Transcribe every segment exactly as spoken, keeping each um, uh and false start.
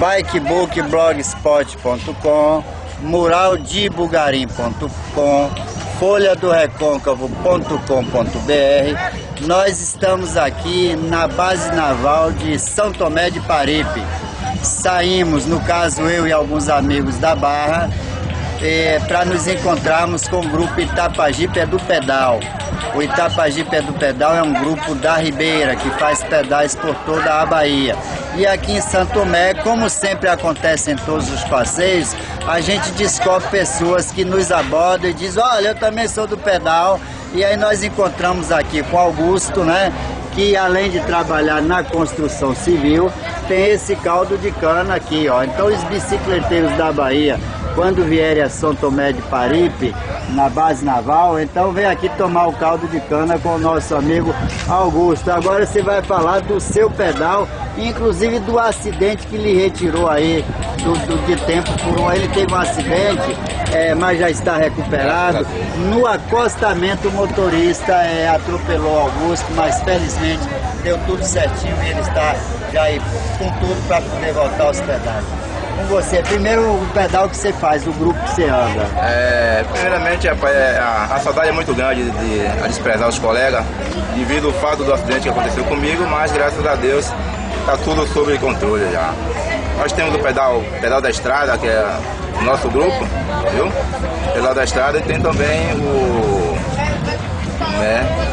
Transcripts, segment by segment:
bikebook blogspot ponto com, mural de bugarim ponto com, folha do recôncavo ponto com ponto br. Nós estamos aqui na base naval de São Tomé de Paripe. Saímos, no caso eu e alguns amigos da Barra, é, para nos encontrarmos com o grupo Itapajipe é do Pedal. O Itapajipe é do Pedal é um grupo da Ribeira que faz pedais por toda a Bahia. E aqui em São Tomé, como sempre acontece em todos os passeios, a gente descobre pessoas que nos abordam e dizem: olha, eu também sou do pedal. E aí nós encontramos aqui com Augusto, né, que além de trabalhar na construção civil, tem esse caldo de cana aqui, ó. Então os bicicleteiros da Bahia, quando vierem a São Tomé de Paripe, na base naval, então vem aqui tomar o caldo de cana com o nosso amigo Augusto. Agora você vai falar do seu pedal, inclusive do acidente que lhe retirou aí do, do, de tempo por um. Ele teve um acidente, é, mas já está recuperado. No acostamento, o motorista é, atropelou Augusto, mas felizmente deu tudo certinho e ele está já aí com tudo para poder voltar aos pedais. Com você, primeiro o pedal que você faz, o grupo que você anda. É, primeiramente, é, a, a saudade é muito grande de, de a desprezar os colegas, devido ao fato do acidente que aconteceu comigo, mas graças a Deus está tudo sob controle já. Nós temos o pedal, pedal da estrada, que é o nosso grupo, viu? Pedal da estrada, e tem também o... né,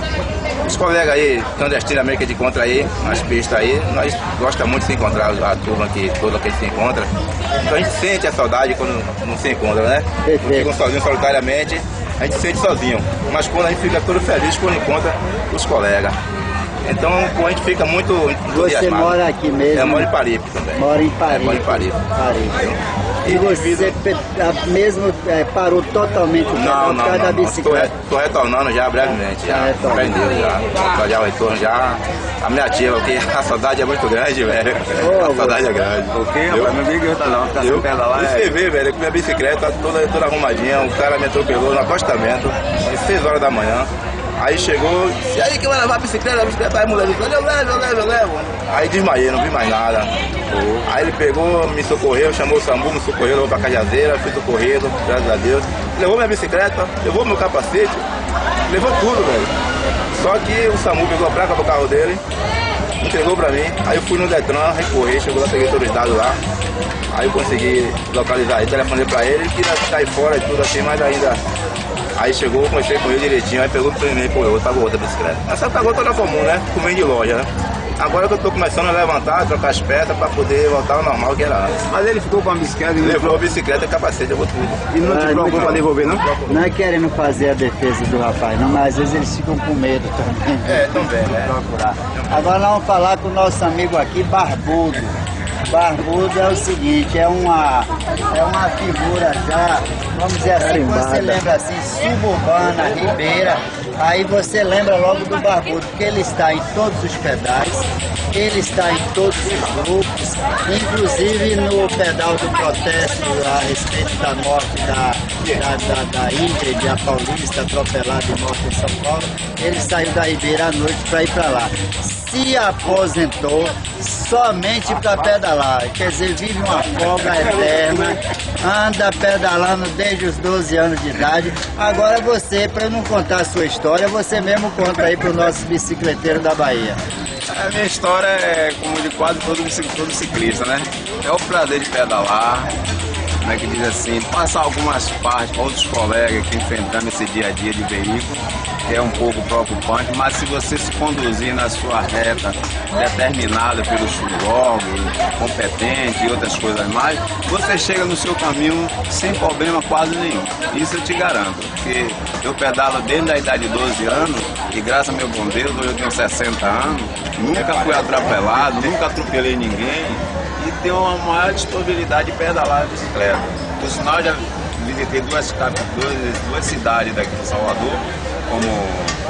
os colegas aí, clandestinamente que a gente encontra aí, nas pistas aí, nós gostamos muito de se encontrar, a turma aqui, toda que a gente se encontra. Então a gente sente a saudade quando não se encontra, né? Não ficam sozinhos solitariamente, a gente sente sozinho. Mas quando a gente fica todo feliz quando encontra os colegas. Então a gente fica muito Você mora aqui mesmo? Eu moro em Paripe também. Mora em Paripe. É, moro em Paripe. Paripe. E você mesmo é, parou totalmente o pedal por causa da bicicleta? Estou retornando já brevemente, já. Aprendeu já. Já o retorno já. A minha tia, porque a saudade é muito grande, velho. Oh, a saudade é grande. O quê, rapaz? Não liga não, ficar sem pedalar. E você vê, velho, com minha bicicleta toda, toda arrumadinha, o cara me atropelou no acostamento, às seis horas da manhã. Aí chegou, disse: e aí que vai levar a bicicleta, a bicicleta, aí a mulher disse: eu levo, eu levo, eu levo. Aí desmaiei, não vi mais nada. Oh. Aí ele pegou, me socorreu, chamou o SAMU, me socorreu, levou pra Cajazeira, fui socorrido, graças a Deus. Levou minha bicicleta, levou meu capacete, levou tudo, velho. Só que o SAMU pegou a placa do carro dele, entregou pra mim, aí eu fui no Detran, recorri, chegou lá, peguei todos os dados lá. Aí eu consegui localizar ele, telefonei pra ele, que ia sair fora e tudo assim, mas ainda... Aí chegou, conversei com ele direitinho, aí pegou pro primeiro e pô, eu pagou outra bicicleta. Essa pagou toda comum, né? Comendo de loja, né? Agora que eu tô começando a levantar, trocar as peças pra poder voltar ao normal que era antes. Mas ele ficou com a bicicleta e levou a bicicleta e capacete, levou tudo. E não ah, te procurou pra devolver, não? Não é querendo fazer a defesa do rapaz, não, mas às vezes eles ficam com medo também. É, também, né? Procurar. Agora nós vamos falar com o nosso amigo aqui, Barbudo. Barbudo é o seguinte, é uma, é uma figura já, vamos dizer assim, quando você lembra assim, suburbana, ribeira, aí você lembra logo do Barbudo, porque ele está em todos os pedais, ele está em todos os grupos, inclusive no pedal do protesto a respeito da morte da, da, da, da Ingrid, a paulista, atropelada e morta em São Paulo, ele saiu da Ribeira à noite para ir para lá. Se aposentou somente para pedalar, quer dizer, vive uma folga eterna, anda pedalando desde os doze anos de idade. Agora você, para não contar a sua história, você mesmo conta aí para o nosso bicicleteiro da Bahia. A minha história é como de quase todo, todo ciclista, né? É o prazer de pedalar, né, que diz assim, passar algumas partes para outros colegas que enfrentando esse dia a dia de veículo, que é um pouco preocupante, mas se você se conduzir na sua reta, determinada pelo log, competente e outras coisas mais, você chega no seu caminho sem problema quase nenhum. Isso eu te garanto, porque eu pedalo desde a idade de doze anos e graças ao meu bom Deus, hoje eu tenho sessenta anos, nunca fui atropelado, nunca atropelei ninguém e tenho uma maior disponibilidade de pedalar a bicicleta. Por sinal, eu já visitei duas, duas, duas cidades daqui de Salvador, como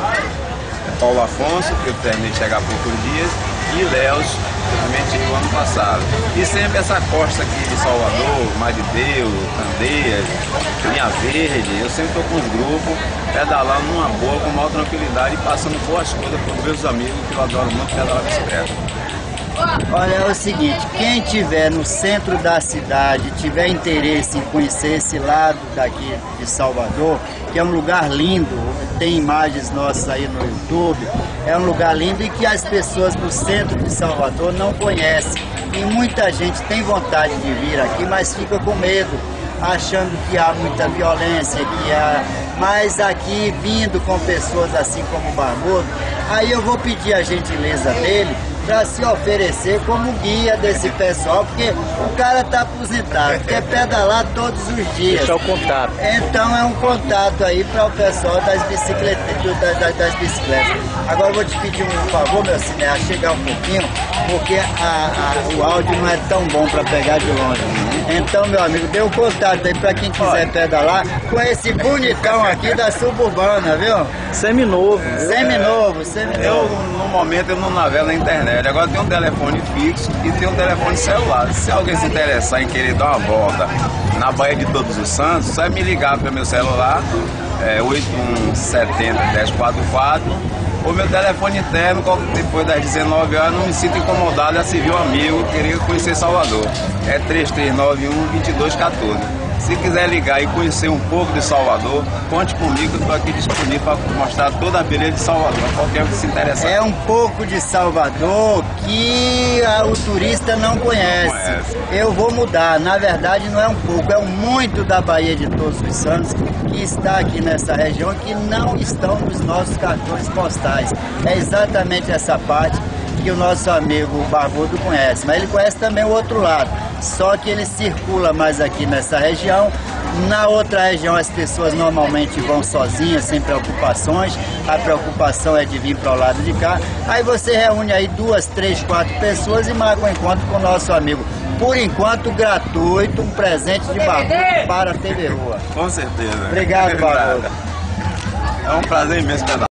Paulo Afonso, que eu terminei de chegar há poucos dias, e Ilhéus, que eu também tive no ano passado. E sempre essa costa aqui de Salvador, Marideus, Candeias, Linha Verde, eu sempre estou com os grupos, pedalando numa boa, com maior tranquilidade e passando boas coisas para os meus amigos, que eu adoro muito pedalar bicicleta. Olha, é o seguinte, quem tiver no centro da cidade, tiver interesse em conhecer esse lado daqui de Salvador, que é um lugar lindo, tem imagens nossas aí no YouTube, é um lugar lindo e que as pessoas no centro de Salvador não conhecem. E muita gente tem vontade de vir aqui, mas fica com medo, achando que há muita violência, que há... Mas aqui, vindo com pessoas assim como o Barbudo, aí eu vou pedir a gentileza dele para se oferecer como guia desse pessoal, porque o cara está aposentado, quer pedalar todos os dias. Deixar o contato. Então é um contato aí para o pessoal das bicicletas, das, das bicicletas. Agora eu vou te pedir um favor, meu cineasta, chegar um pouquinho, porque a, a, o áudio não é tão bom para pegar de longe. Então, meu amigo, dê um contato aí para quem quiser pedalar com esse bonitão aqui da Suburbana, viu? Seminovo. Seminovo, seminovo. Eu, no momento, eu não navego na internet. Agora tem um telefone fixo e tem um telefone celular. Se alguém se interessar em querer dar uma volta na Baía de Todos os Santos, só é me ligar pelo meu celular, é oito um sete zero, um zero quatro quatro. O meu telefone interno, depois das dezenove horas, não me sinto incomodado a servir um amigo, querer conhecer Salvador. É três três nove um, dois dois um quatro. Se quiser ligar e conhecer um pouco de Salvador, conte comigo, eu estou aqui disponível para mostrar toda a beleza de Salvador, qualquer um que se interessar. É um pouco de Salvador que a, o turista não conhece. Não conhece. Eu vou mudar, na verdade não é um pouco, é um muito da Baía de Todos os Santos que está aqui nessa região que não estão nos nossos cartões postais. É exatamente essa parte que o nosso amigo Barbudo conhece, mas ele conhece também o outro lado, só que ele circula mais aqui nessa região. Na outra região as pessoas normalmente vão sozinhas, sem preocupações, a preocupação é de vir para o lado de cá, aí você reúne aí duas, três, quatro pessoas e marca um encontro com o nosso amigo. Por enquanto, gratuito, um presente de Barbudo para a T V Rua. Com certeza. Obrigado, Barbudo. É um prazer imenso pedalar.